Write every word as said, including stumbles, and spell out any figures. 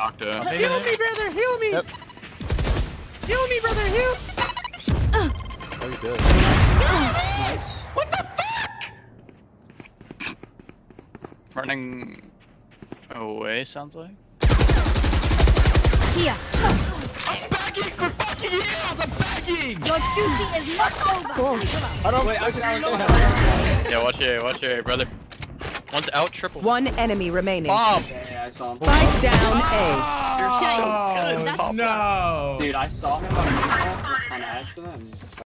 Octa. Heal me, brother. Heal me. Yep. Heal me, brother. Heal. Oh, you did. What the fuck? Running away, sounds like. Here. I'm begging for fucking heals. I'm begging. Your duty is not over. I don't Wait, I think can it's- Yeah, watch your A, watch your A, brother. One's out, triple. One enemy remaining. Bomb! Yeah, I saw him. Spike down You're so Oh, good. That's- no. Dude, I saw him on, on accident.